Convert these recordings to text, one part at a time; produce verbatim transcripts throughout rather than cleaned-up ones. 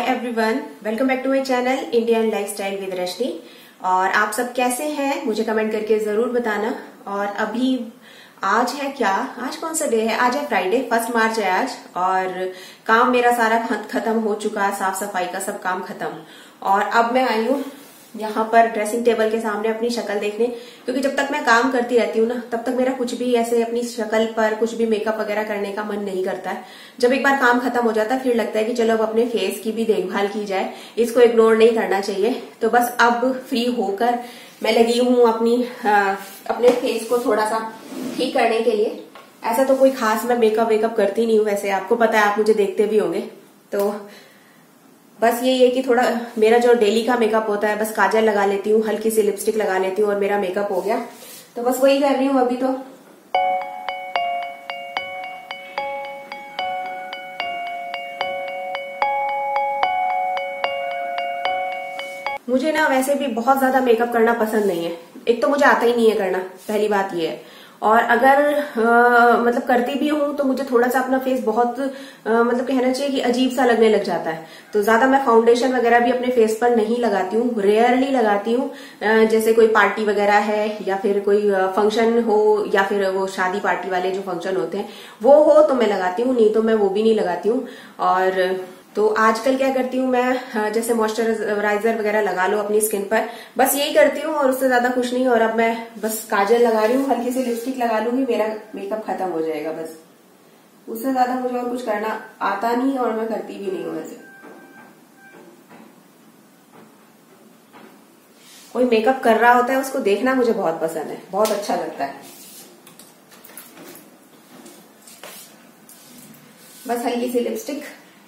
Everyone, welcome back to my channel Indian lifestyle with Rashmi. और आप सब कैसे हैं मुझे कमेंट करके जरूर बताना। और अभी आज है क्या, आज कौन सा डे है? आज है फ्राइडे, फर्स्ट मार्च है आज। और काम मेरा सारा खत्म हो चुका, साफ सफाई का सब काम खत्म। और अब मैं आई हूँ यहाँ पर ड्रेसिंग टेबल के सामने अपनी शक्ल देखने, क्योंकि जब तक मैं काम करती रहती हूँ ना तब तक मेरा कुछ भी ऐसे अपनी शक्ल पर कुछ भी मेकअप वगैरह करने का मन नहीं करता है। जब एक बार काम खत्म हो जाता है फिर लगता है कि चलो अब अपने फेस की भी देखभाल की जाए, इसको इग्नोर नहीं करना चाहिए। तो बस अब फ्री होकर मैं लगी हूँ अपनी आ, अपने फेस को थोड़ा सा ठीक करने के लिए। ऐसा तो कोई खास मैं मेकअप वेकअप करती नहीं हूँ, वैसे आपको पता है, आप मुझे देखते भी होंगे। तो बस यही है कि थोड़ा मेरा जो डेली का मेकअप होता है, बस काजल लगा लेती हूँ, हल्की सी लिपस्टिक लगा लेती हूँ और मेरा मेकअप हो गया। तो बस वही कर रही हूँ अभी। तो मुझे ना वैसे भी बहुत ज्यादा मेकअप करना पसंद नहीं है। एक तो मुझे आता ही नहीं है करना, पहली बात ये है। और अगर आ, मतलब करती भी हूँ तो मुझे थोड़ा सा अपना फेस बहुत आ, मतलब कहना चाहिए कि अजीब सा लगने लग जाता है। तो ज्यादा मैं फाउंडेशन वगैरह भी अपने फेस पर नहीं लगाती हूँ, रेयरली लगाती हूँ। जैसे कोई पार्टी वगैरह है या फिर कोई फंक्शन हो या फिर वो शादी पार्टी वाले जो फंक्शन होते हैं वो हो तो मैं लगाती हूँ, नहीं तो मैं वो भी नहीं लगाती हूँ। और तो आजकल क्या करती हूँ मैं, जैसे मॉइस्चराइजर वगैरह लगा लो अपनी स्किन पर, बस यही करती हूँ और उससे ज्यादा कुछ नहीं। और अब मैं बस काजल लगा रही हूँ, हल्की सी लिपस्टिक लगा लूंगी, मेरा मेकअप खत्म हो जाएगा बस। उससे ज्यादा मुझे और कुछ करना आता नहीं और मैं करती भी नहीं हूँ। वैसे कोई मेकअप कर रहा होता है उसको देखना मुझे बहुत पसंद है, बहुत अच्छा लगता है। बस हल्की सी लिपस्टिक,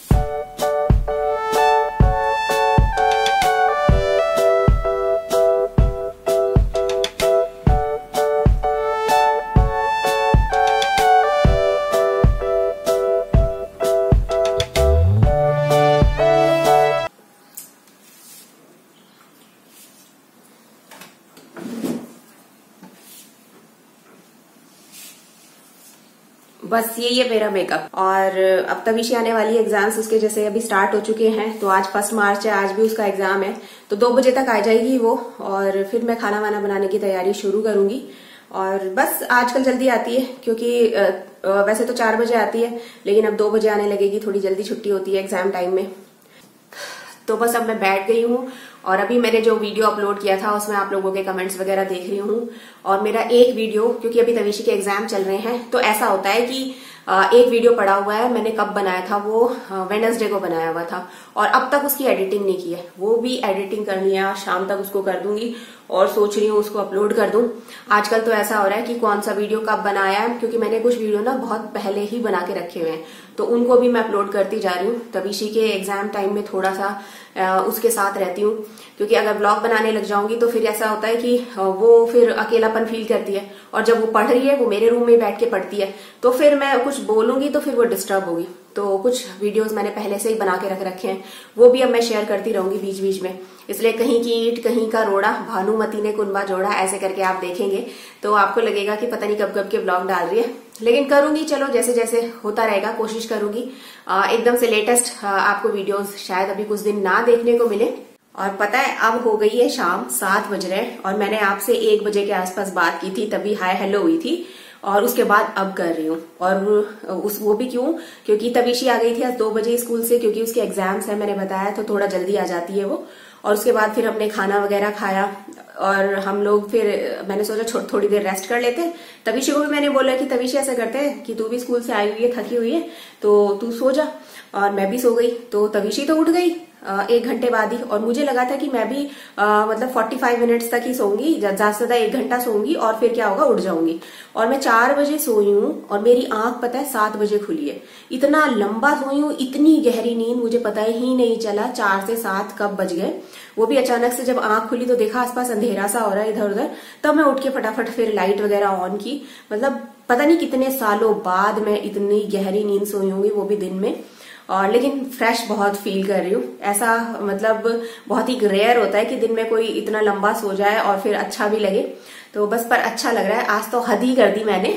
बस यही है मेरा मेकअप। और अब तविशी आने वाली एग्जाम्स उसके जैसे अभी स्टार्ट हो चुके हैं। तो आज फर्स्ट मार्च है, आज भी उसका एग्जाम है, तो दो बजे तक आ जाएगी वो। और फिर मैं खाना वाना बनाने की तैयारी शुरू करूंगी। और बस आजकल जल्दी आती है, क्योंकि वैसे तो चार बजे आती है लेकिन अब दो बजे आने लगेगी, थोड़ी जल्दी छुट्टी होती है एग्जाम टाइम में। तो बस अब मैं बैठ गई हूँ और अभी मैंने जो वीडियो अपलोड किया था उसमें आप लोगों के कमेंट्स वगैरह देख रही हूँ। और मेरा एक वीडियो, क्योंकि अभी तविशी के एग्जाम चल रहे हैं तो ऐसा होता है कि एक वीडियो पड़ा हुआ है, मैंने कब बनाया था, वो वेडनेसडे को बनाया हुआ था और अब तक उसकी एडिटिंग नहीं की है। वो भी एडिटिंग करनी है, शाम तक उसको कर दूंगी और सोच रही हूँ उसको अपलोड कर दूं। आजकल तो ऐसा हो रहा है कि कौन सा वीडियो कब बनाया है, क्योंकि मैंने कुछ वीडियो ना बहुत पहले ही बना के रखे हुए हैं तो उनको भी मैं अपलोड करती जा रही हूँ। तविशी के एग्जाम टाइम में थोड़ा सा उसके साथ रहती हूँ, क्योंकि अगर ब्लॉग बनाने लग जाऊंगी तो फिर ऐसा होता है कि वो फिर अकेलापन फील करती है। और जब वो पढ़ रही है, वो मेरे रूम में बैठ के पढ़ती है, तो फिर मैं कुछ बोलूंगी तो फिर वो डिस्टर्ब होगी। तो कुछ वीडियोस मैंने पहले से ही बना के रख रखे हैं, वो भी अब मैं शेयर करती रहूंगी बीच बीच में। इसलिए कहीं की ईंट कहीं का रोड़ा, भानुमति ने कुनबा जोड़ा, ऐसे करके आप देखेंगे तो आपको लगेगा कि पता नहीं कब कब के ब्लॉग डाल रही है। लेकिन करूंगी, चलो जैसे जैसे होता रहेगा कोशिश करूंगी एकदम से लेटेस्ट आपको वीडियोस शायद अभी कुछ दिन ना देखने को मिले। और पता है अब हो गई है शाम, सात बज रहे हैं और मैंने आपसे एक बजे के आसपास बात की थी, तभी हाय हेलो हुई थी और उसके बाद अब कर रही हूँ। और उस वो भी क्यों, क्योंकि तविशी आ गई थी आज दो बजे स्कूल से, क्योंकि उसके एग्जाम्स है मैंने बताया, तो थोड़ा जल्दी आ जाती है वो। और उसके बाद फिर हमने खाना वगैरह खाया और हम लोग फिर मैंने सोचा थोड़ी देर रेस्ट कर लेते। तविशी को भी मैंने बोला कि तविशी ऐसा करते हैं कि तू भी स्कूल से आई हुई है, थकी हुई है, तो तू सो जा। और मैं भी सो गई। तो तविशी तो उठ गई एक घंटे बाद ही, और मुझे लगा था कि मैं भी आ, मतलब पैंतालीस मिनट्स तक ही सोऊंगी, ज्यादा से ज्यादा एक घंटा सोऊंगी और फिर क्या होगा, उठ जाऊंगी। और मैं चार बजे सोई हूँ और मेरी आंख पता है सात बजे खुली है। इतना लंबा सोई हूँ, इतनी गहरी नींद, मुझे पता ही नहीं चला चार से सात कब बज गए। वो भी अचानक से जब आंख खुली तो देखा आसपास अंधेरा सा हो रहा है इधर उधर, तब मैं उठ के फटाफट फिर लाइट वगैरह ऑन की। मतलब पता नहीं कितने सालों बाद मैं इतनी गहरी नींद सोई होंगी, वो भी दिन में। और लेकिन फ्रेश बहुत फील कर रही हूँ। ऐसा मतलब बहुत ही रेयर होता है कि दिन में कोई इतना लंबा सो जाए और फिर अच्छा भी लगे। तो बस पर अच्छा लग रहा है, आज तो हद ही कर दी मैंने।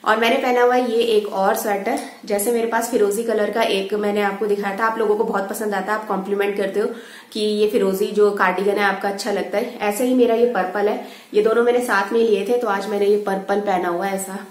और मैंने पहना हुआ है ये एक और स्वेटर, जैसे मेरे पास फिरोजी कलर का एक मैंने आपको दिखाया था, आप लोगों को बहुत पसंद आता है, आप कॉम्प्लीमेंट करते हो कि ये फिरोजी जो कार्डिगन है आपका अच्छा लगता है। ऐसे ही मेरा ये पर्पल है, ये दोनों मैंने साथ में लिए थे, तो आज मैंने ये पर्पल पहना हुआ है ऐसा।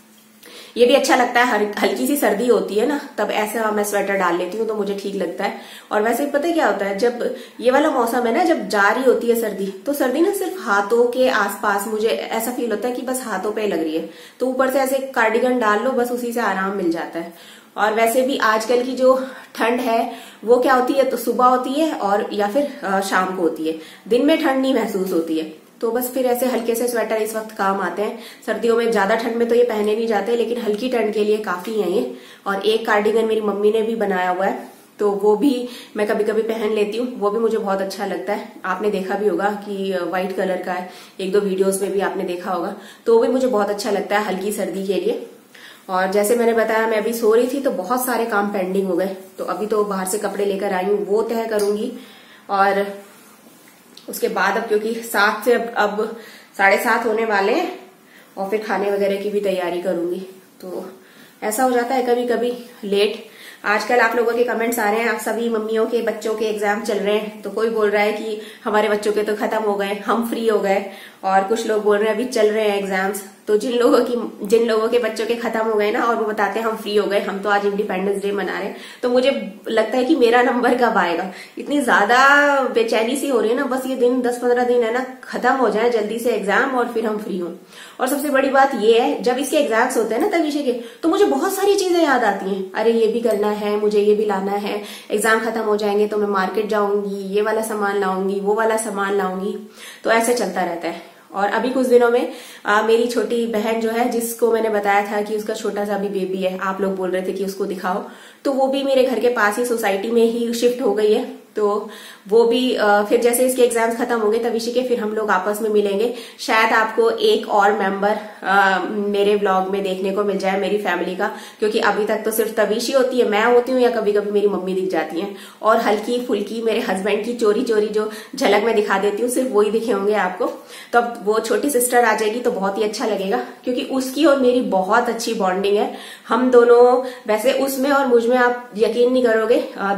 ये भी अच्छा लगता है, हल्की सी सर्दी होती है ना तब ऐसा मैं स्वेटर डाल लेती हूँ तो मुझे ठीक लगता है। और वैसे पता है क्या होता है, जब ये वाला मौसम है ना, जब जा रही होती है सर्दी, तो सर्दी ना सिर्फ हाथों के आसपास मुझे ऐसा फील होता है कि बस हाथों पे लग रही है, तो ऊपर से ऐसे कार्डिगन डाल लो, बस उसी से आराम मिल जाता है। और वैसे भी आजकल की जो ठंड है वो क्या होती है, तो सुबह होती है और या फिर शाम को होती है, दिन में ठंड नहीं महसूस होती है। तो बस फिर ऐसे हल्के से स्वेटर इस वक्त काम आते हैं। सर्दियों में ज्यादा ठंड में तो ये पहने नहीं जाते, लेकिन हल्की ठंड के लिए काफी है ये। और एक कार्डिगन मेरी मम्मी ने भी बनाया हुआ है, तो वो भी मैं कभी कभी पहन लेती हूँ, वो भी मुझे बहुत अच्छा लगता है। आपने देखा भी होगा कि व्हाइट कलर का है, एक दो वीडियोस में भी आपने देखा होगा, तो वो भी मुझे बहुत अच्छा लगता है हल्की सर्दी के लिए। और जैसे मैंने बताया, मैं अभी सो रही थी तो बहुत सारे काम पेंडिंग हो गए, तो अभी तो बाहर से कपड़े लेकर आई हूँ, वो तय करूंगी। और उसके बाद अब क्योंकि सात से अब, अब साढ़े सात होने वाले हैं, और फिर खाने वगैरह की भी तैयारी करूंगी, तो ऐसा हो जाता है कभी कभी लेट। आजकल आप लोगों के कमेंट्स आ रहे हैं, आप सभी मम्मियों के बच्चों के एग्जाम चल रहे हैं, तो कोई बोल रहा है कि हमारे बच्चों के तो खत्म हो गए, हम फ्री हो गए, और कुछ लोग बोल रहे हैं अभी चल रहे हैं एग्जाम्स। तो जिन लोगों की जिन लोगों के बच्चों के खत्म हो गए ना, और वो बताते हैं हम फ्री हो गए, हम तो आज इंडिपेंडेंस डे मना रहे हैं, तो मुझे लगता है कि मेरा नंबर कब आएगा। इतनी ज्यादा बेचैनी सी हो रही है ना, बस ये दिन दस पंद्रह दिन है ना, खत्म हो जाए जल्दी से एग्जाम और फिर हम फ्री हों। और सबसे बड़ी बात ये है, जब इसके एग्जाम्स होते हैं ना तविशी के, तो मुझे बहुत सारी चीजें याद आती हैं। अरे ये भी करना है, मुझे ये भी लाना है, एग्जाम खत्म हो जाएंगे तो मैं मार्केट जाऊंगी, ये वाला सामान लाऊंगी, वो वाला सामान लाऊंगी, तो ऐसे चलता रहता है। और अभी कुछ दिनों में आ, मेरी छोटी बहन जो है, जिसको मैंने बताया था कि उसका छोटा सा भी बेबी है, आप लोग बोल रहे थे कि उसको दिखाओ, तो वो भी मेरे घर के पास ही सोसाइटी में ही शिफ्ट हो गई है। तो वो भी आ, फिर जैसे इसके एग्जाम्स खत्म हो गए तविशी के, फिर हम लोग आपस में मिलेंगे। शायद आपको एक और मेंबर आ, मेरे व्लॉग में देखने को मिल जाए मेरी फैमिली का, क्योंकि अभी तक तो सिर्फ तविशी होती है, मैं होती हूँ, या कभी कभी मेरी मम्मी दिख जाती है, और हल्की फुल्की मेरे हस्बैंड की चोरी चोरी जो झलक मैं दिखा देती हूँ, सिर्फ वही दिखे होंगे आपको। तो अब वो छोटी सिस्टर आ जाएगी तो बहुत ही अच्छा लगेगा, क्योंकि उसकी और मेरी बहुत अच्छी बॉन्डिंग है। हम दोनों, वैसे उसमें और मुझ में आप यकीन नहीं करोगे,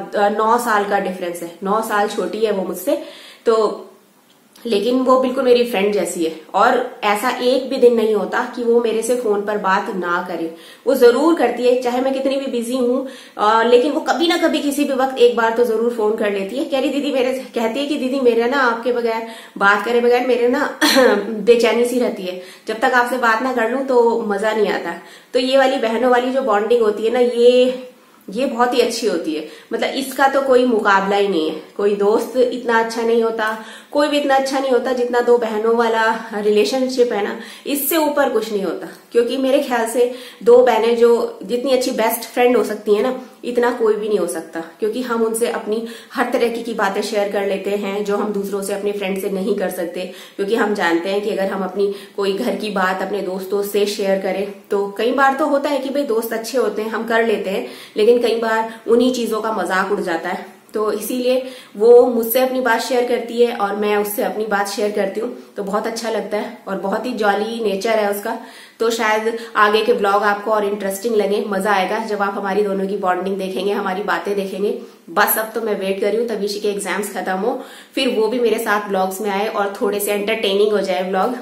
नौ साल का डिफरेंस है, नौ साल छोटी है वो मुझसे, तो लेकिन वो बिल्कुल मेरी फ्रेंड जैसी है। और ऐसा एक भी दिन नहीं होता कि वो मेरे से फोन पर बात ना करे, वो जरूर करती है, चाहे मैं कितनी भी बिजी हूँ, लेकिन वो कभी ना कभी किसी भी वक्त एक बार तो जरूर फोन कर लेती है। कह रही दीदी मेरे कहती है कि दीदी मेरे ना आपके बगैर, बात करे बगैर मेरे ना बेचैनी सी रहती है, जब तक आपसे बात ना कर लूं तो मजा नहीं आता। तो ये वाली बहनों वाली जो बॉन्डिंग होती है ना, ये ये बहुत ही अच्छी होती है। मतलब इसका तो कोई मुकाबला ही नहीं है, कोई दोस्त इतना अच्छा नहीं होता, कोई भी इतना अच्छा नहीं होता जितना दो बहनों वाला रिलेशनशिप है ना, इससे ऊपर कुछ नहीं होता। क्योंकि मेरे ख्याल से दो बहनें जो जितनी अच्छी बेस्ट फ्रेंड हो सकती है ना, इतना कोई भी नहीं हो सकता, क्योंकि हम उनसे अपनी हर तरह की, की बातें शेयर कर लेते हैं जो हम दूसरों से, अपने फ्रेंड से नहीं कर सकते। क्योंकि हम जानते हैं कि अगर हम अपनी कोई घर की बात अपने दोस्तों से शेयर करें, तो कई बार तो होता है कि भाई दोस्त अच्छे होते हैं, हम कर लेते हैं, लेकिन कई बार उन्हीं चीजों का मजाक उड़ जाता है। तो इसीलिए वो मुझसे अपनी बात शेयर करती है और मैं उससे अपनी बात शेयर करती हूँ, तो बहुत अच्छा लगता है और बहुत ही जॉली नेचर है उसका। तो शायद आगे के ब्लॉग आपको और इंटरेस्टिंग लगे, मजा आएगा जब आप हमारी दोनों की बॉन्डिंग देखेंगे, हमारी बातें देखेंगे। बस अब तो मैं वेट कर रही हूँ तविशी के एग्जाम्स खत्म हो, फिर वो भी मेरे साथ ब्लॉग्स में आए और थोड़े से एंटरटेनिंग हो जाए ब्लॉग।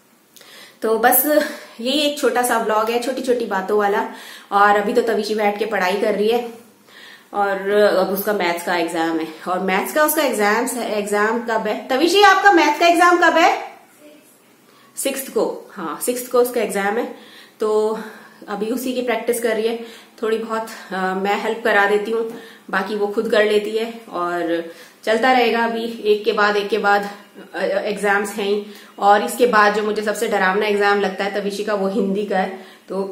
तो बस यही एक छोटा सा ब्लॉग है, छोटी छोटी बातों वाला। और अभी तो तविशी बैठ के पढ़ाई कर रही है, और अब उसका मैथ्स का एग्जाम है, और मैथ्स का उसका एग्जाम एग्जाम कब है तविशी? आपका मैथ्स का एग्जाम कब है? सिक्स्थ को। हाँ, सिक्स्थ को उसका एग्जाम है, तो अभी उसी की प्रैक्टिस कर रही है। थोड़ी बहुत आ, मैं हेल्प करा देती हूँ, बाकी वो खुद कर लेती है, और चलता रहेगा अभी एक के बाद एक के बाद एग्जाम्स हैं ही। और इसके बाद जो मुझे सबसे डरावना एग्जाम लगता है तविशी का, वो हिंदी का है। तो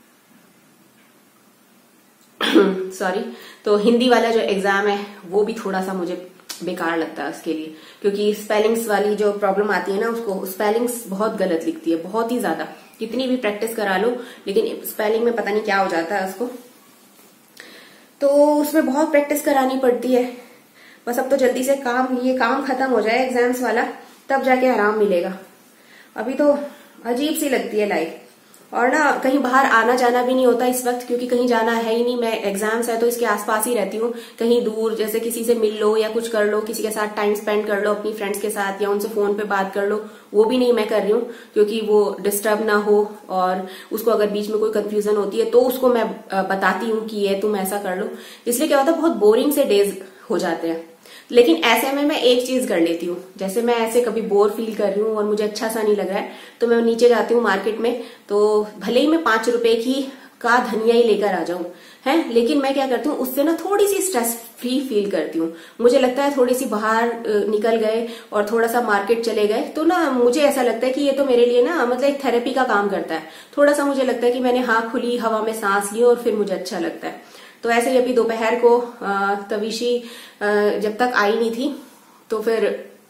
सॉरी तो हिंदी वाला जो एग्जाम है वो भी थोड़ा सा मुझे बेकार लगता है उसके लिए, क्योंकि स्पेलिंग्स वाली जो प्रॉब्लम आती है ना, उसको स्पेलिंग्स बहुत गलत लिखती है, बहुत ही ज्यादा। कितनी भी प्रैक्टिस करा लो, लेकिन स्पेलिंग में पता नहीं क्या हो जाता है उसको, तो उसमें बहुत प्रैक्टिस करानी पड़ती है। बस अब तो जल्दी से काम ये काम खत्म हो जाए एग्जाम्स वाला, तब जाके आराम मिलेगा। अभी तो अजीब सी लगती है लाइफ, और ना कहीं बाहर आना जाना भी नहीं होता इस वक्त, क्योंकि कहीं जाना है ही नहीं। मैं एग्जाम्स है तो इसके आसपास ही रहती हूँ। कहीं दूर जैसे किसी से मिल लो या कुछ कर लो, किसी के साथ टाइम स्पेंड कर लो अपनी फ्रेंड्स के साथ, या उनसे फोन पे बात कर लो, वो भी नहीं मैं कर रही हूँ, क्योंकि वो डिस्टर्ब ना हो। और उसको अगर बीच में कोई कंफ्यूजन होती है तो उसको मैं बताती हूँ कि ये तुम ऐसा कर लो। इसलिए क्या होता है, बहुत बोरिंग से डेज हो जाते हैं। लेकिन ऐसे में मैं एक चीज कर लेती हूँ, जैसे मैं ऐसे कभी बोर फील कर रही हूँ और मुझे अच्छा सा नहीं लग रहा है, तो मैं नीचे जाती हूँ मार्केट में, तो भले ही मैं पांच रुपए की का धनिया ही लेकर आ जाऊं है, लेकिन मैं क्या करती हूँ, उससे ना थोड़ी सी स्ट्रेस फ्री फील करती हूँ। मुझे लगता है थोड़ी सी बाहर निकल गए और थोड़ा सा मार्केट चले गए तो ना मुझे ऐसा लगता है कि ये तो मेरे लिए ना मतलब एक थेरेपी का काम करता है। थोड़ा सा मुझे लगता है कि मैंने हाँ खुली हवा में सांस ली और फिर मुझे अच्छा लगता है। तो ऐसे ही अभी दोपहर को तविशी जब तक आई नहीं थी तो फिर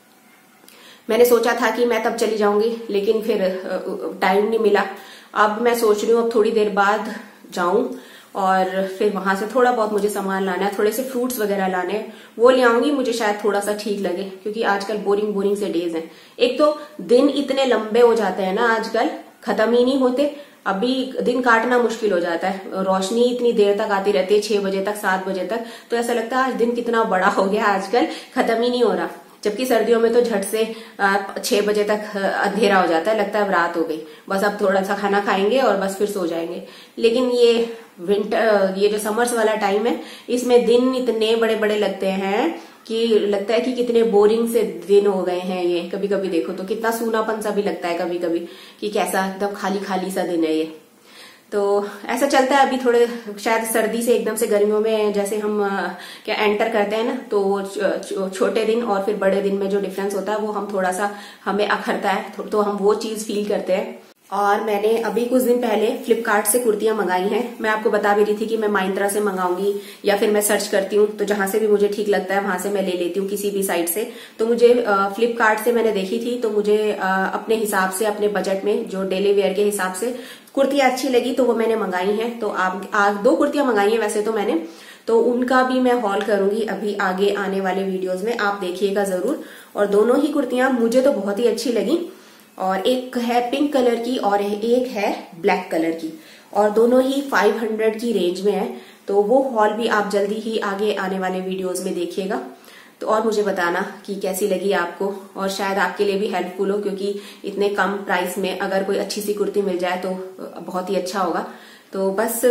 मैंने सोचा था कि मैं तब चली जाऊंगी, लेकिन फिर टाइम नहीं मिला। अब मैं सोच रही हूँ अब थोड़ी देर बाद जाऊं और फिर वहां से थोड़ा बहुत मुझे सामान लाना है, थोड़े से फ्रूट्स वगैरह लाने हैं, वो ले आऊंगी। मुझे शायद थोड़ा सा ठीक लगे, क्योंकि आजकल बोरिंग बोरिंग से डेज हैं। एक तो दिन इतने लंबे हो जाते हैं ना आजकल, खत्म ही नहीं होते। अभी दिन काटना मुश्किल हो जाता है, रोशनी इतनी देर तक आती रहती है, छह बजे तक, सात बजे तक, तो ऐसा लगता है आज दिन कितना बड़ा हो गया, आजकल खत्म ही नहीं हो रहा। जबकि सर्दियों में तो झट से छह बजे तक अंधेरा हो जाता है, लगता है अब रात हो गई, बस अब थोड़ा सा खाना खाएंगे और बस फिर सो जाएंगे। लेकिन ये विंटर, ये जो समर्स वाला टाइम है, इसमें दिन इतने बड़े बड़े लगते हैं कि लगता है कि कितने बोरिंग से दिन हो गए हैं ये। कभी कभी देखो तो कितना सूनापन सा भी लगता है कभी कभी, कि कैसा एकदम खाली खाली सा दिन है ये। तो ऐसा चलता है। अभी थोड़े शायद सर्दी से एकदम से गर्मियों में जैसे हम क्या एंटर करते हैं ना, तो छोटे दिन और फिर बड़े दिन में जो डिफरेंस होता है वो हम थोड़ा सा हमें अखरता है, तो हम वो चीज फील करते हैं। और मैंने अभी कुछ दिन पहले फ्लिपकार्ट से कुर्तियां मंगाई हैं। मैं आपको बता भी रही थी कि मैं माइंत्रा से मंगाऊंगी, या फिर मैं सर्च करती हूँ तो जहां से भी मुझे ठीक लगता है वहां से मैं ले लेती हूँ किसी भी साइट से। तो मुझे फ्लिपकार्ट से मैंने देखी थी, तो मुझे अपने हिसाब से, अपने बजट में, जो डेली वेयर के हिसाब से कुर्तियां अच्छी लगी तो वो मैंने मंगाई हैं। तो आप आज दो कुर्तियां मंगाई हैं वैसे तो मैंने, तो उनका भी मैं हॉल करूंगी अभी आगे आने वाले वीडियोज में, आप देखिएगा जरूर। और दोनों ही कुर्तियां मुझे तो बहुत ही अच्छी लगी, और एक है पिंक कलर की और एक है ब्लैक कलर की, और दोनों ही पाँच सौ की रेंज में है। तो वो हॉल भी आप जल्दी ही आगे आने वाले वीडियोस में देखिएगा। तो और मुझे बताना कि कैसी लगी आपको, और शायद आपके लिए भी हेल्पफुल हो, क्योंकि इतने कम प्राइस में अगर कोई अच्छी सी कुर्ती मिल जाए तो बहुत ही अच्छा होगा। तो बस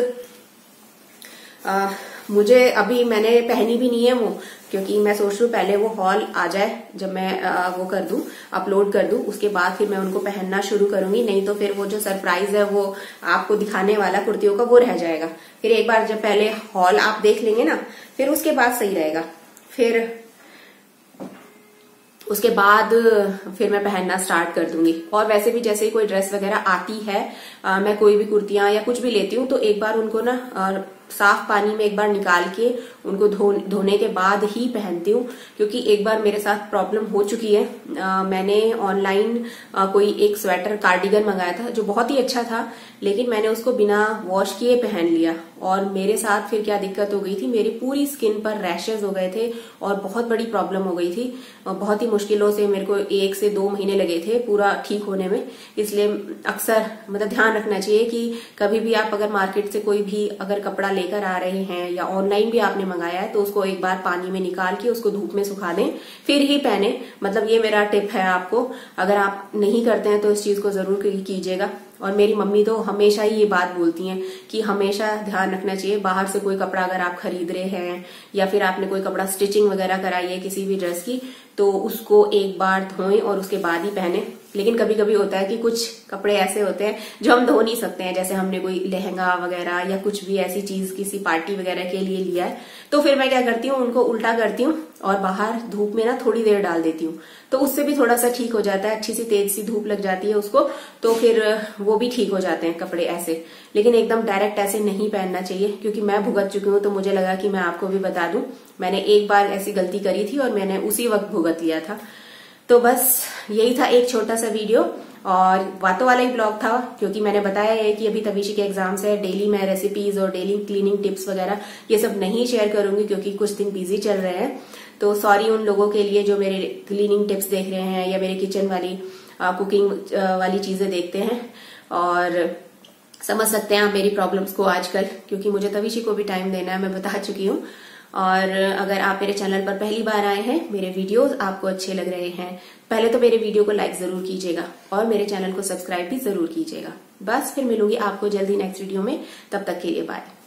आ, मुझे अभी मैंने पहनी भी नहीं है वो, क्योंकि मैं सोच रही हूँ पहले वो हॉल आ जाए, जब मैं आ, वो कर दूं, अपलोड कर दूं, उसके बाद फिर मैं उनको पहनना शुरू करूंगी। नहीं तो फिर वो जो सरप्राइज है वो आपको दिखाने वाला कुर्तियों का वो रह जाएगा। फिर एक बार जब पहले हॉल आप देख लेंगे ना, फिर उसके बाद सही रहेगा। फिर उसके बाद फिर मैं पहनना स्टार्ट कर दूंगी। और वैसे भी जैसे ही कोई ड्रेस वगैरह आती है, आ, मैं कोई भी कुर्तियां या कुछ भी लेती हूँ तो एक बार उनको ना आ, साफ पानी में एक बार निकाल के उनको धो धोने के बाद ही पहनती हूँ, क्योंकि एक बार मेरे साथ प्रॉब्लम हो चुकी है। आ, मैंने ऑनलाइन कोई एक स्वेटर कार्डिगन मंगाया था जो बहुत ही अच्छा था, लेकिन मैंने उसको बिना वॉश किए पहन लिया, और मेरे साथ फिर क्या दिक्कत हो गई थी, मेरी पूरी स्किन पर रैशेज हो गए थे और बहुत बड़ी प्रॉब्लम हो गई थी। बहुत ही मुश्किलों से मेरे को एक से दो महीने लगे थे पूरा ठीक होने में। इसलिए अक्सर मतलब ध्यान रखना चाहिए कि कभी भी आप अगर मार्केट से कोई भी अगर कपड़ा लेकर आ रहे हैं, या ऑनलाइन भी आपने मंगाया है, तो उसको एक बार पानी में निकाल के उसको धूप में सुखा दें फिर ही पहने। मतलब ये मेरा टिप है आपको, अगर आप नहीं करते हैं तो इस चीज को जरूर कीजिएगा। और मेरी मम्मी तो हमेशा ही ये बात बोलती हैं कि हमेशा ध्यान रखना चाहिए, बाहर से कोई कपड़ा अगर आप खरीद रहे हैं या फिर आपने कोई कपड़ा स्टिचिंग वगैरह कराई है किसी भी ड्रेस की, तो उसको एक बार धोएं और उसके बाद ही पहने। लेकिन कभी कभी होता है कि कुछ कपड़े ऐसे होते हैं जो हम धो नहीं सकते हैं, जैसे हमने कोई लहंगा वगैरह या कुछ भी ऐसी चीज किसी पार्टी वगैरह के लिए लिया है, तो फिर मैं क्या करती हूँ, उनको उल्टा करती हूँ और बाहर धूप में ना थोड़ी देर डाल देती हूँ, तो उससे भी थोड़ा सा ठीक हो जाता है। अच्छी सी तेज सी धूप लग जाती है उसको, तो फिर वो भी ठीक हो जाते हैं कपड़े ऐसे। लेकिन एकदम डायरेक्ट ऐसे नहीं पहनना चाहिए, क्योंकि मैं भुगत चुकी हूँ, तो मुझे लगा कि मैं आपको भी बता दूं। मैंने एक बार ऐसी गलती करी थी और मैंने उसी वक्त भुगत लिया था। तो बस यही था एक छोटा सा वीडियो, और बातों वाला ही ब्लॉग था, क्योंकि मैंने बताया है कि अभी तविशी के एग्जाम्स है। डेली मैं रेसिपीज और डेली क्लीनिंग टिप्स वगैरह ये सब नहीं शेयर करूंगी, क्योंकि कुछ दिन बिजी चल रहे हैं। तो सॉरी उन लोगों के लिए जो मेरे क्लीनिंग टिप्स देख रहे हैं या मेरे किचन वाली आ, कुकिंग आ, वाली चीजें देखते हैं। और समझ सकते हैं आप मेरी प्रॉब्लम्स को आजकल, क्योंकि मुझे तविशी को भी टाइम देना है, मैं बता चुकी हूँ। और अगर आप मेरे चैनल पर पहली बार आए हैं, मेरे वीडियोस आपको अच्छे लग रहे हैं, पहले तो मेरे वीडियो को लाइक जरूर कीजिएगा और मेरे चैनल को सब्सक्राइब भी जरूर कीजिएगा। बस फिर मिलूंगी आपको जल्दी नेक्स्ट वीडियो में, तब तक के लिए बाय।